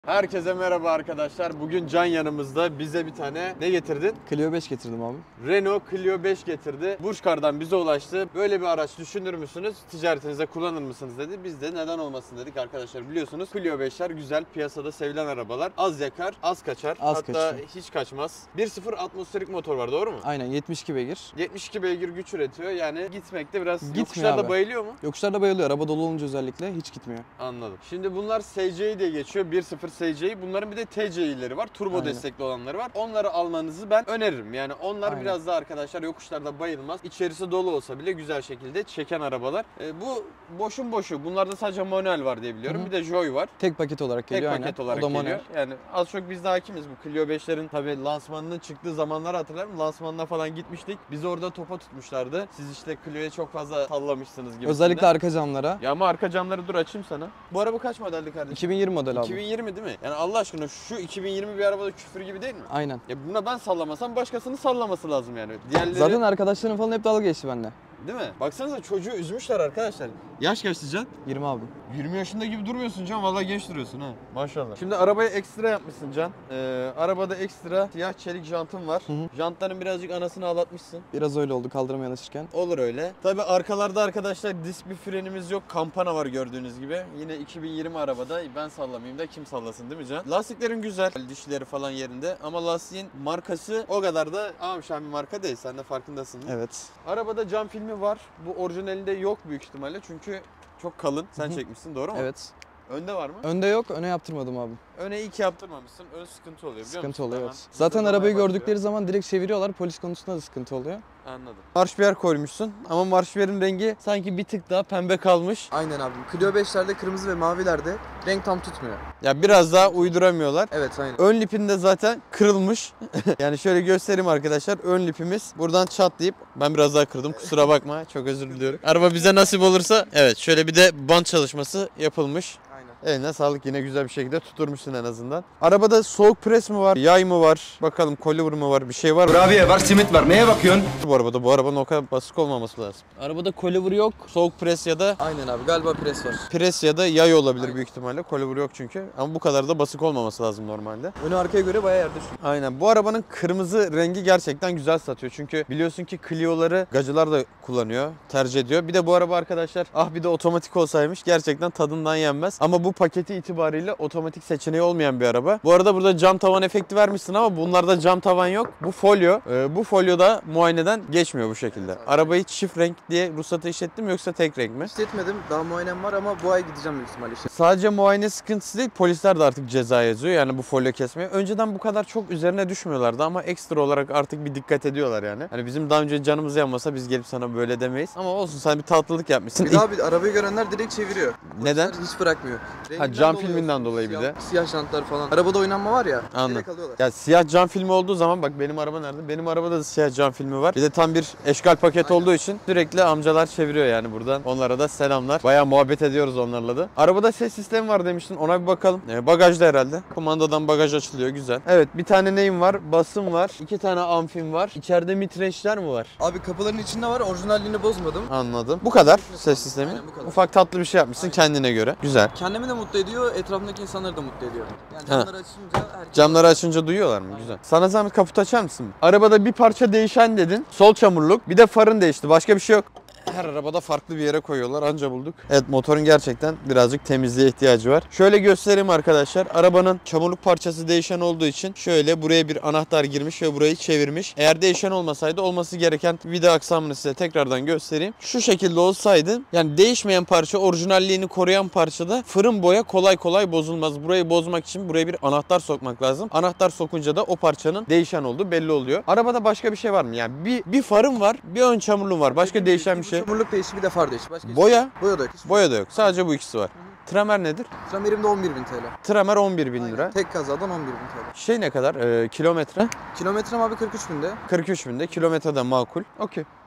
Herkese merhaba arkadaşlar. Bugün Can yanımızda. Bize bir tane ne getirdin? Clio 5 getirdim abi. Renault Clio 5 getirdi. Burçkar'dan bize ulaştı. Böyle bir araç düşünür müsünüz? Ticaretinizde kullanır mısınız dedi. Biz de neden olmasın dedik arkadaşlar. Biliyorsunuz Clio 5'ler güzel, piyasada sevilen arabalar. Az yakar, az kaçar. Hatta kaçıyor. hiç kaçmaz. 1.0 atmosferik motor var, doğru mu? Aynen 72 beygir. 72 beygir güç üretiyor. Yani gitmekte biraz Gitmiyor yokuşlarda abi. bayılıyor mu? Yokuşlarda bayılıyor. Araba dolu olunca özellikle hiç gitmiyor. Anladım. Şimdi bunlar SCI diye geçiyor. 1.0 SCI. Bunların bir de TCI'leri var. Turbo Aynen. destekli olanları var. Onları almanızı ben öneririm. Yani onlar Aynen. biraz daha arkadaşlar yokuşlarda bayılmaz. İçerisi dolu olsa bile güzel şekilde çeken arabalar. Bu boşun boşu. Bunlarda sadece manuel var diye biliyorum. Hı hı. Bir de Joy var. Tek paket olarak Tek geliyor paket aynen. olarak O da geliyor. manuel. Yani az çok biz de hakimiz bu Clio 5'lerin tabii lansmanının çıktığı zamanları hatırlarım. Lansmanına falan gitmiştik. Bizi orada topa tutmuşlardı. Siz işte Clio'ya çok fazla sallamışsınız gibi. Özellikle arka camlara. Ya ama arka camları dur açayım sana. Bu araba kaç modeldi kardeşim? 2020 model abi. 2020 değil mi? Yani Allah aşkına şu 2020 bir arabada küfür gibi değil mi? Aynen. Ya buna ben sallamasam başkasının sallaması lazım yani. Diğerleri Zaten arkadaşlarım falan hep dalga geçti bende. değil mi? Baksanıza çocuğu üzmüşler arkadaşlar. Yaş kaçtı Can? 20 abi. 20 yaşında gibi durmuyorsun Can. Vallahi genç duruyorsun ha. Maşallah. Şimdi arabaya ekstra yapmışsın Can. Arabada ekstra siyah çelik jantın var. Hı hı. Jantların birazcık anasını ağlatmışsın. Biraz öyle oldu kaldırıma yanaşırken. Olur öyle. Tabi arkalarda arkadaşlar disk bir frenimiz yok. Kampana var gördüğünüz gibi. Yine 2020 arabada ben sallamayayım da kim sallasın değil mi Can? Lastiklerin güzel. Dişleri falan yerinde. Ama lastiğin markası o kadar da amşan bir marka değil. Sen de farkındasın değil mi? Evet. Arabada cam filmi var. Bu orijinalinde yok büyük ihtimalle. Çünkü çok kalın. Sen Hı hı. çekmişsin, doğru mu? Evet. Önde var mı? Önde yok, öne yaptırmadım abi. Öne ilk yaptırmamışsın. Ön sıkıntı oluyor biliyor musun? Sıkıntı oluyor Hemen evet. Zaten hızlanmaya arabayı başlıyor. gördükleri zaman direkt çeviriyorlar. Polis konusunda da sıkıntı oluyor. Anladım. Marşbiyer koymuşsun ama marşbiyerin rengi sanki bir tık daha pembe kalmış. Aynen abi. Clio 5'lerde kırmızı ve mavilerde renk tam tutmuyor. Ya biraz daha uyduramıyorlar. Evet aynen. Ön lipinde zaten kırılmış. Yani şöyle göstereyim arkadaşlar. Ön lipimiz buradan çatlayıp ben biraz daha kırdım. Kusura bakma. Çok özür diliyorum. Araba bize nasip olursa evet şöyle bir de bant çalışması yapılmış. Aynen. Eline sağlık, yine güzel bir şekilde tuturmuşsun en azından. Arabada soğuk pres mi var? Yay mı var? Bakalım coilover mı var? Bir şey var mı? Kurabiye var, simit var. Neye bakıyorsun? Bu arabanın o kadar basık olmaması lazım. Arabada coilover yok. Soğuk pres ya da Aynen abi. Galiba pres var. pres ya da yay olabilir Aynen. büyük ihtimalle. Coilover yok çünkü. Ama bu kadar da basık olmaması lazım normalde. Önü arkaya göre bayağı yerde şu. Aynen. Bu arabanın kırmızı rengi gerçekten güzel satıyor. Çünkü biliyorsun ki Clio'ları gacılar da kullanıyor, tercih ediyor. Bir de bu araba arkadaşlar bir de otomatik olsaymış gerçekten tadından yenmez. Ama bu paketi itibariyle otomatik seçeneği olmayan bir araba. Bu arada burada cam tavan efekti vermişsin ama bunlarda cam tavan yok. Bu folyo. Bu folyo da muayeneden geçmiyor bu şekilde. Arabayı çift renk diye ruhsatı işlettim yoksa tek renk mi? İşletmedim. Daha muayenem var ama bu ay gideceğim büyük ihtimalle işte. Sadece muayene sıkıntısı değil, polisler de artık ceza yazıyor yani bu folyo kesmeye. Önceden bu kadar çok üzerine düşmüyorlardı ama ekstra olarak artık bir dikkat ediyorlar yani. Hani bizim daha önce canımız yanmasa biz gelip sana böyle demeyiz. Ama olsun, sen bir tatlılık yapmışsın. Bir daha bir arabayı görenler direkt çeviriyor. Neden? Polisler hiç bırakmıyor. Renginden cam dolayı filminden olsun, dolayı bir de. Siyah jantlar falan. Arabada oynanma var ya. Anladım. Direkt alıyorlar. Ya siyah cam filmi olduğu zaman bak benim araba nerede? Benim arabada da siyah cam filmi var. Bir de tam bir eşkal paket Aynen. olduğu için sürekli amcalar çeviriyor yani buradan. Onlara da selamlar. Bayağı muhabbet ediyoruz onlarla da. Arabada ses sistemi var demiştin. Ona bir bakalım. Bagajda herhalde. Kumandadan bagaj açılıyor. Güzel. Evet, bir tane neyim var? Basım var. 2 tane amfim var. İçeride mitreşler mi var? Abi kapıların içinde var. Orijinalliğini bozmadım. Anladım. Bu kadar ses sistemi. Aynen, bu kadar. Ufak tatlı bir şey yapmışsın kendine göre. Güzel. Kendimi de mutlu ediyor. Etrafındaki insanları da mutlu ediyor. Yani Ha. camları açınca herkes... Camları açınca duyuyorlar mı? Güzel. Sana zahmet kaput açar mısın? Arabada bir parça değişen dedin. Sol çamurluk. Bir de farın değişti. Başka bir şey yok. Her arabada farklı bir yere koyuyorlar. Anca bulduk. Evet, motorun gerçekten birazcık temizliğe ihtiyacı var. Şöyle göstereyim arkadaşlar. Arabanın çamurluk parçası değişen olduğu için şöyle buraya bir anahtar girmiş ve burayı çevirmiş. Eğer değişen olmasaydı olması gereken vida aksamını size tekrardan göstereyim. Şu şekilde olsaydı, yani değişmeyen parça, orijinalliğini koruyan parçada fırın boya kolay kolay bozulmaz. Burayı bozmak için buraya bir anahtar sokmak lazım. Anahtar sokunca da o parçanın değişen olduğu belli oluyor. Arabada başka bir şey var mı? Yani bir farın var, bir ön çamurluğun var. Başka değişen bir şey. Çamurluk değişti, bir de far değişti. Başka hiçbir Boya? şey yok. Boya da yok. Boya da yok. Sadece bu ikisi var. Tramer nedir? Tramerim de 11.000 TL. Tramer 11.000 lira. Tek kazadan 11.000 TL. Şey ne kadar? Kilometre? Kilometrem abi 43.000'de. 43 binde. Kilometre de makul. Okey.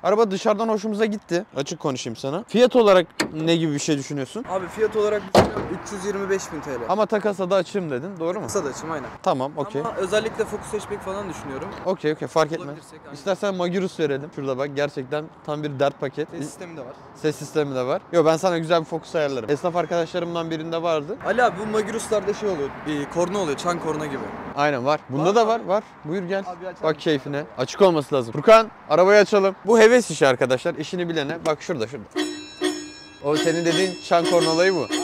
Araba dışarıdan hoşumuza gitti. Açık konuşayım sana. Fiyat olarak ne gibi bir şey düşünüyorsun? Abi fiyat olarak düşünüyorum 325.000 TL. Ama takasa da açayım dedin. Doğru mu? Kısa da açım aynen. Tamam, okey. Ama özellikle Focus hatchback falan düşünüyorum. Okey, fark etmez. Bulabilirsek, aynen. İstersen Magirus verelim. Şurada bak, gerçekten tam bir dert paket. Ses sistemi de var. Ses sistemi de var. Yo, ben sana güzel bir Focus ayarlarım. Esnaf arkadaşlarımdan birinde vardı. Ali abi bu Magirus'larda şey oluyor. Korna oluyor. Çan korna gibi. Aynen var. Bunda Var da mı var. abi? Var. Buyur gel. Abi açalım. Bak keyfine. Açık olması lazım. Furkan, arabayı açalım. Bu heves işi arkadaşlar. İşini bilene. Bak şurada. O senin dediğin çan korna olayı bu. Aynen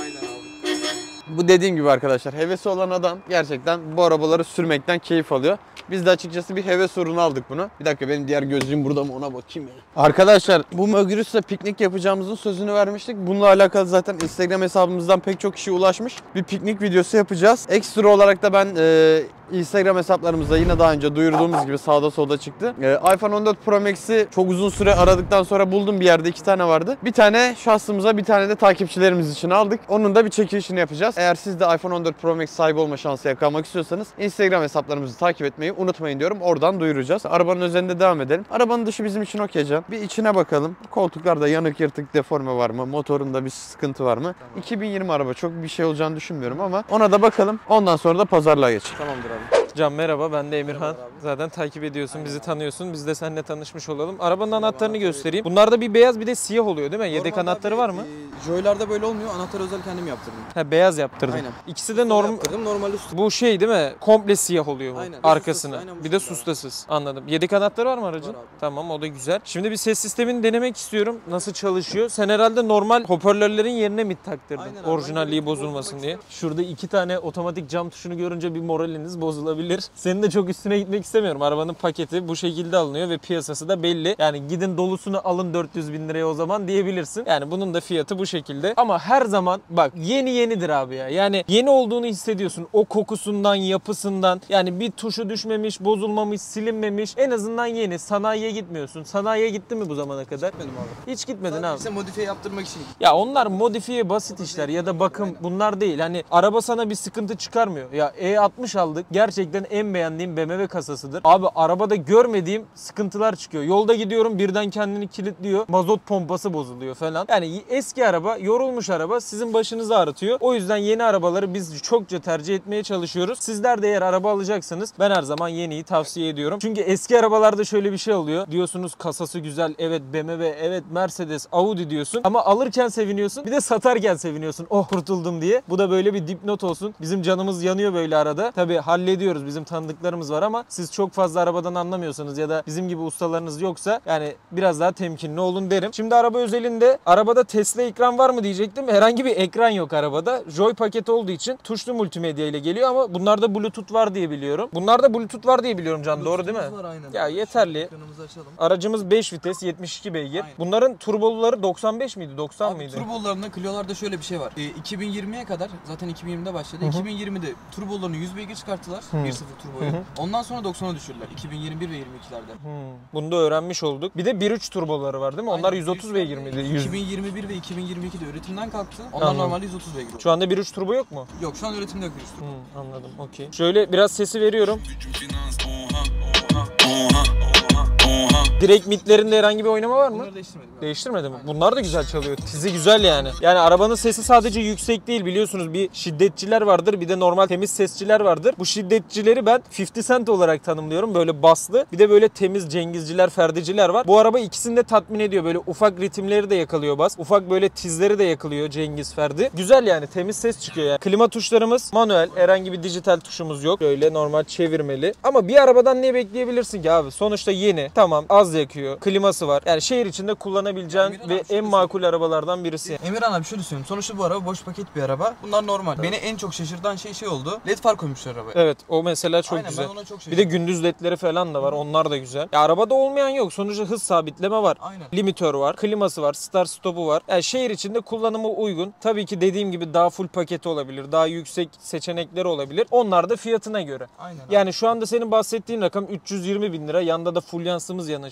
abi. Bu dediğim gibi arkadaşlar, hevesi olan adam gerçekten bu arabaları sürmekten keyif alıyor. Biz de açıkçası bir heves uğruna aldık bunu. Bir dakika, benim diğer gözlüğüm burada mı, ona bakayım ya. Arkadaşlar, bu Magirus'la piknik yapacağımızın sözünü vermiştik. Bununla alakalı zaten Instagram hesabımızdan pek çok kişi ulaşmış. Bir piknik videosu yapacağız. Ekstra olarak da ben Instagram hesaplarımızda yine daha önce duyurduğumuz gibi sağda solda çıktı. iPhone 14 Pro Max'i çok uzun süre aradıktan sonra buldum, bir yerde 2 tane vardı. Bir tane şahsımıza, bir tane de takipçilerimiz için aldık. Onun da bir çekilişini yapacağız. Eğer siz de iPhone 14 Pro Max sahibi olma şansı yakalamak istiyorsanız Instagram hesaplarımızı takip etmeyi unutmayın diyorum. Oradan duyuracağız. Arabanın üzerinde devam edelim. Arabanın dışı bizim için okey can. Bir içine bakalım. Koltuklarda yanık, yırtık, deforme var mı? Motorunda bir sıkıntı var mı? Tamam. 2020 araba, çok bir şey olacağını düşünmüyorum ama ona da bakalım. Ondan sonra da pazarlığa geçelim. Tamamdır abi. Can merhaba, ben de Emirhan. Merhabalar abi. Zaten takip ediyorsun, Aynen bizi abi. tanıyorsun. Biz de seninle tanışmış olalım. Arabanın Merhaba, anahtarını anahtarı göstereyim. Bunlarda bir beyaz bir de siyah oluyor değil mi? Yedek Normalde anahtarı abi, var mı? Joy'larda böyle olmuyor. Anahtarı özel kendim yaptırdım. Ha, beyaz yaptırdın. Aynen. İkisi de normal. Yaptırdım. Normal üstü. Bu şey değil mi? Komple siyah oluyor bu. Aynen. Arkasını. Sustasız, aynen bu Bir de şekilde abi. sustasız. Anladım. Yedek anahtarı var mı aracın? Var abi. Tamam, o da güzel. Şimdi bir ses sistemini denemek istiyorum. Nasıl çalışıyor? Sen herhalde normal hoparlörlerin yerine mi taktırdın? Aynen abi, Orijinalliği ben bozulmasın bozulmak diye. Şurada 2 tane otomatik cam tuşunu görünce bir moraliniz bozulabilir. Senin de çok üstüne gitmek istemiyorum. Arabanın paketi bu şekilde alınıyor ve piyasası da belli. Yani gidin dolusunu alın 400 bin liraya o zaman diyebilirsin. Yani bunun da fiyatı bu şekilde. Ama her zaman bak, yenidir abi ya. Yani yeni olduğunu hissediyorsun. O kokusundan, yapısından. Yani bir tuşu düşmemiş, bozulmamış, silinmemiş. En azından yeni. Sanayiye gitmiyorsun. Sanayiye gittin mi bu zamana kadar? Gitmedim abi. Hiç gitmedin Sadece abi. işte modifiye yaptırmak için. Ya onlar modifiye basit işler ya da bakım, bunlar değil. Hani araba sana bir sıkıntı çıkarmıyor. Ya E60 aldık. Gerçekten en beğendiğim BMW kasasıdır. Abi arabada görmediğim sıkıntılar çıkıyor. Yolda gidiyorum, birden kendini kilitliyor. Mazot pompası bozuluyor falan. Yani eski araba, yorulmuş araba sizin başınızı ağrıtıyor. O yüzden yeni arabaları biz çokça tercih etmeye çalışıyoruz. Sizler de eğer araba alacaksanız ben her zaman yeniyi tavsiye ediyorum. Çünkü eski arabalarda şöyle bir şey oluyor. Diyorsunuz kasası güzel, evet BMW, evet Mercedes, Audi diyorsun. Ama alırken seviniyorsun. Bir de satarken seviniyorsun. Oh, kurtuldum diye. Bu da böyle bir dipnot olsun. Bizim canımız yanıyor böyle arada. Tabii hallediyoruz. Bizim tanıdıklarımız var ama siz çok fazla arabadan anlamıyorsanız ya da bizim gibi ustalarınız yoksa yani biraz daha temkinli olun derim. Şimdi araba özelinde, arabada Tesla ekran var mı diyecektim. Herhangi bir ekran yok arabada. Joy paketi olduğu için tuşlu multimedya ile geliyor ama bunlarda Bluetooth var diye biliyorum. Bunlarda Bluetooth var diye biliyorum Can, doğru değil mi? Var, aynen. Ya yeterli. Ekranımızı açalım. Aracımız 5 vites, 72 beygir. Aynen. Bunların turboluları 95 miydi, 90 Abi mıydı? turbolarında, Clio'larda şöyle bir şey var. 2020'ye kadar, zaten 2020'de başladı. 2020'de turbolarını 100 beygir çıkarttılar. 1.0 turboyu. Ondan sonra 90'a düşürdüler. 2021 ve 22'lerde. Bunu da öğrenmiş olduk. Bir de 1.3 turboları var değil mi? Onlar Aynen, 130 beygir miydi? 2021 ve 2022'de üretimden kalktı. Onlar Anladım. normalde 130 beygir oldu. Şu anda 1.3 turbo yok mu? Yok, şu an üretimde yok 1.3 turbo. Anladım, okey. Şöyle biraz sesi veriyorum. Direkt midlerinde herhangi bir oynama var mı? Bunları değiştirmedim. abi. Değiştirmedi mi? Bunlar da güzel çalıyor. Tizi güzel yani. Yani arabanın sesi sadece yüksek değil, biliyorsunuz. Bir şiddetçiler vardır, bir de normal temiz sesçiler vardır. Bu şiddetçileri ben 50 Cent olarak tanımlıyorum. Böyle baslı. Bir de böyle temiz Cengizciler, Ferdiciler var. Bu araba ikisini de tatmin ediyor. Böyle ufak ritimleri de yakalıyor bas. Ufak böyle tizleri de yakalıyor Cengiz, Ferdi. Güzel yani, temiz ses çıkıyor yani. Klima tuşlarımız manuel. Herhangi bir dijital tuşumuz yok. Böyle normal çevirmeli. Ama bir arabadan ne bekleyebilirsin ki abi? Sonuçta yeni. Tamam, az yakıyor. Kliması var. Yani şehir içinde kullanabileceğin Emirhan ve abi, şöyle en makul arabalardan birisi. Emirhan abi şöyle söyleyeyim. Sonuçta bu araba boş paket bir araba. Bunlar normal. Beni en çok şaşırtan şey oldu. LED far koymuşlar arabaya. Evet, o mesela çok Aynen, güzel. ben ona çok Bir şaşırdım. de gündüz ledleri falan da var. Onlar da güzel. Ya arabada olmayan yok. Sonuçta hız sabitleme var. Aynen. Limitör var. Kliması var. Start stop'u var. Yani şehir içinde kullanımı uygun. Tabii ki dediğim gibi daha full paketi olabilir. Daha yüksek seçenekleri olabilir. Onlar da fiyatına göre. Aynen abi. Yani şu anda senin bahsettiğin rakam 320 bin lira. Yanda da fulyansımız yanaşıyor.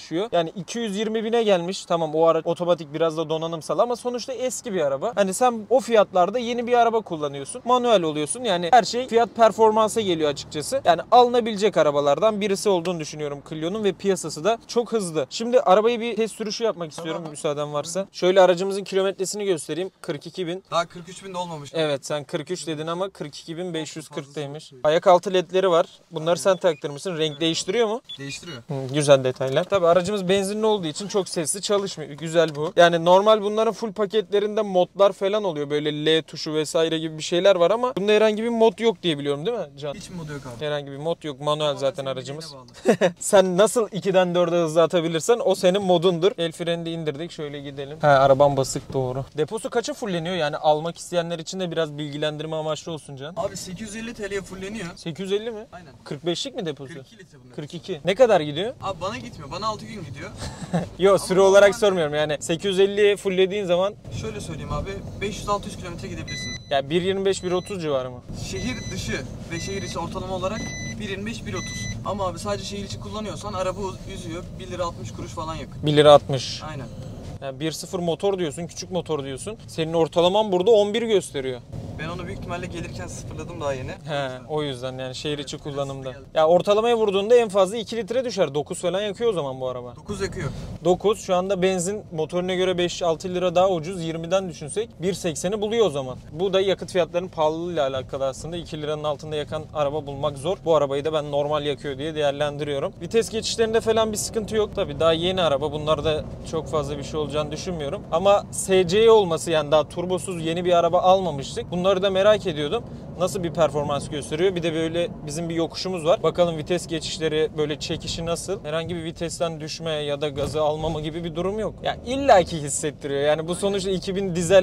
düşüyor. Yani 220 bine gelmiş. Tamam o araç otomatik biraz da donanımsal ama sonuçta eski bir araba. Hani sen o fiyatlarda yeni bir araba kullanıyorsun. Manuel oluyorsun. Yani her şey fiyat performansa geliyor açıkçası. Yani alınabilecek arabalardan birisi olduğunu düşünüyorum Clio'nun ve piyasası da çok hızlı. Şimdi arabayı bir test sürüşü yapmak istiyorum müsaaden varsa. Şöyle aracımızın kilometresini göstereyim. 42.000. Daha 43.000 de olmamış. Evet sen 43 dedin ama 42.540'taymış. Ayak altı ledleri var. Bunları sen taktırmışsın. Renk değiştiriyor mu? Değiştiriyor. Güzel detaylar. Tabii aracımız benzinli olduğu için çok sesli çalışmıyor. Güzel bu. Yani normal bunların full paketlerinde modlar falan oluyor. Böyle L tuşu vesaire gibi bir şeyler var ama bunda herhangi bir mod yok diye biliyorum değil mi Can? Hiç modu yok abi. Herhangi bir mod yok. Manuel zaten aracımız. Bağlı. Sen nasıl 2'den 4'e hızlı atabilirsen o senin modundur. El freni de indirdik. Şöyle gidelim. He arabam basık doğru. Deposu kaça fulleniyor? Yani almak isteyenler için de biraz bilgilendirme amaçlı olsun Can. Abi 850 TL'ye fulleniyor. 850 mi? Aynen. 45'lik mi deposu? 42 litre bunlar. 42. Ne kadar gidiyor? Abi bana gitmiyor. Bana 6 gün gidiyor. Yok süre Ama olarak normal- sormuyorum yani 850'ye fulllediğin zaman Şöyle söyleyeyim abi. 500-600 kilometre gidebilirsiniz. ya 1.25-1.30 civarı mı? Şehir dışı ve şehir içi ortalama olarak 1.25-1.30. Ama abi sadece şehir içi kullanıyorsan araba üzüyor. 1 lira 60 kuruş falan yakın. 1 lira 60. Aynen. Yani 1.0 motor diyorsun, küçük motor diyorsun. Senin ortalaman burada 11 gösteriyor. Ben onu büyük ihtimalle gelirken sıfırladım daha yeni. He, o yüzden yani şehir içi kullanımda. Ya ortalamaya vurduğunda en fazla 2 litre düşer. 9 falan yakıyor o zaman bu araba. 9 yakıyor. 9 şu anda benzin motoruna göre 5-6 lira daha ucuz. 20'den düşünsek 1.80'i buluyor o zaman. Bu da yakıt fiyatlarının pahalılığıyla alakalı aslında. 2 liranın altında yakan araba bulmak zor. Bu arabayı da ben normal yakıyor diye değerlendiriyorum. Vites geçişlerinde falan bir sıkıntı yok. Tabii daha yeni araba. Bunlarda çok fazla bir şey olacağını düşünmüyorum. Ama SC'ye olması yani daha turbosuz yeni bir araba almamıştık. Bunları da merak ediyordum. Nasıl bir performans gösteriyor? Bir de böyle bizim bir yokuşumuz var. Bakalım vites geçişleri böyle çekişi nasıl? Herhangi bir vitesten düşme ya da gazı almama gibi bir durum yok. Ya illaki hissettiriyor. Yani bu sonuçta 2000 dizel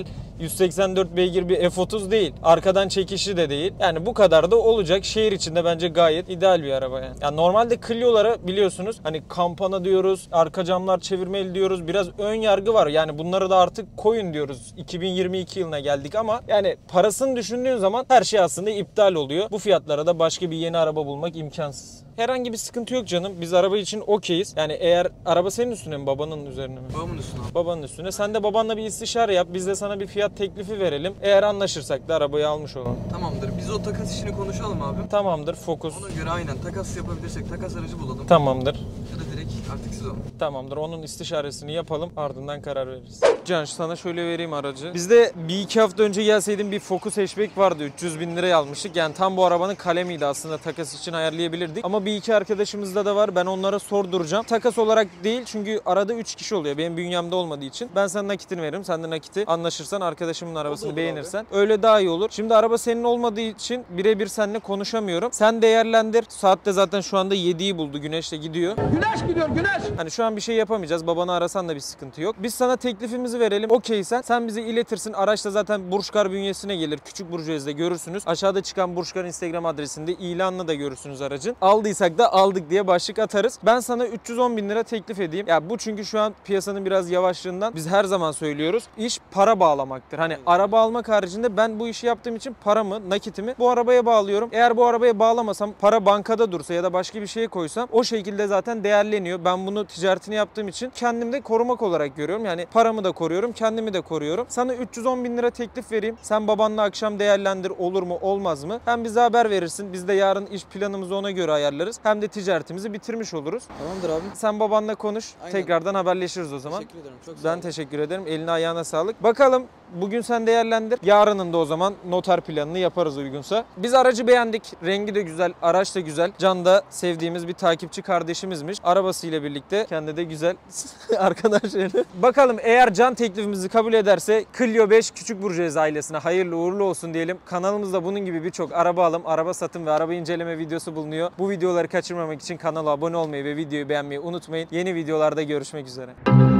184 beygir bir F30 değil. Arkadan çekişi de değil. Yani bu kadar da olacak. Şehir içinde bence gayet ideal bir araba yani. Yani normalde Clio'lara biliyorsunuz hani kampana diyoruz, arka camlar çevirmeli diyoruz. Biraz ön yargı var. Yani bunları da artık koyun diyoruz. 2022 yılına geldik ama yani parasını düşündüğün zaman her şey aslında iptal oluyor. Bu fiyatlara da başka bir yeni araba bulmak imkansız. Herhangi bir sıkıntı yok canım. Biz araba için okeyiz. Yani eğer araba senin üstüne mi babanın üzerine mi? Babamın üstüne abi. Babanın üstüne. Sen de babanla bir istişare yap. Biz de sana bir fiyat teklifi verelim. Eğer anlaşırsak da arabayı almış olalım. Tamamdır. Biz o takas işini konuşalım abi. Tamamdır. Focus. Ona göre aynen takas yapabilirsek takas aracı bulalım. Tamamdır. Ya da direkt artık siz olun. Tamamdır. Onun istişaresini yapalım. Ardından karar veririz. Can sana şöyle vereyim aracı. Bizde bir iki hafta önce gelseydin bir Focus hatchback vardı. 300 bin liraya almıştık. Yani tam bu arabanın kalemiydi aslında. Takas için ayarlayabilirdik. Ama bir iki arkadaşımızda da var. Ben onlara sorduracağım. Takas olarak değil çünkü arada 3 kişi oluyor. Benim bünyemde olmadığı için. Ben sana nakitini veririm. Sen de nakiti anlaşırsan arkadaşımın arabasını beğenirsen. Öyle daha iyi olur. Şimdi araba senin olmadığı için birebir seninle konuşamıyorum. Sen değerlendir. Saat de zaten şu anda 7'yi buldu. Güneş de gidiyor. Güneş gidiyor güneş. Hani şu an bir şey yapamayacağız. Babanı arasan da bir sıkıntı yok. Biz sana teklifimizi verelim. Okeysen sen bize iletirsin. Araç da zaten Burçkar bünyesine gelir. Küçük Burjuez'de görürsünüz. Aşağıda çıkan Burçkar Instagram adresinde ilanını da görürsünüz aracın. Aldıysak da aldık diye başlık atarız. Ben sana 310 bin lira teklif edeyim. Ya bu çünkü şu an piyasanın biraz yavaşlığından biz her zaman söylüyoruz. İş para bağlamaktır. Hani araba almak haricinde ben bu işi yaptığım için paramı, nakitimi bu arabaya bağlıyorum. Eğer bu arabaya bağlamasam, para bankada dursa ya da başka bir şeye koysam o şekilde zaten değerleniyor. Ben bunu ticaretini yaptığım için kendimde korumak olarak görüyorum. Yani paramı da koruyorum, kendimi de koruyorum. Sana 310 bin lira teklif vereyim. Sen babanla akşam değerlendir, olur mu olmaz mı? Hem bize haber verirsin. Biz de yarın iş planımızı ona göre ayarlarız. Hem de ticaretimizi bitirmiş oluruz. Tamamdır abi. Sen babanla konuş. Aynen. Tekrardan haberleşiriz o zaman. Teşekkür ederim. Çok sağ Ben olun. teşekkür ederim. Eline ayağına sağlık. Bakalım bugün sen değerlendir. Yarının da o zaman noter planını yaparız uygunsa. Biz aracı beğendik. Rengi de güzel, araç da güzel. Can da sevdiğimiz bir takipçi kardeşimizmiş. Arabasıyla birlikte kendi de güzel arkadaşları. Bakalım eğer Can teklifimizi kabul ederse Clio 5 Küçük Burjuez ailesine hayırlı uğurlu olsun diyelim. Kanalımızda bunun gibi birçok araba alım, araba satım ve araba inceleme videosu bulunuyor. Bu videoları kaçırmamak için kanala abone olmayı ve videoyu beğenmeyi unutmayın. Yeni videolarda görüşmek üzere.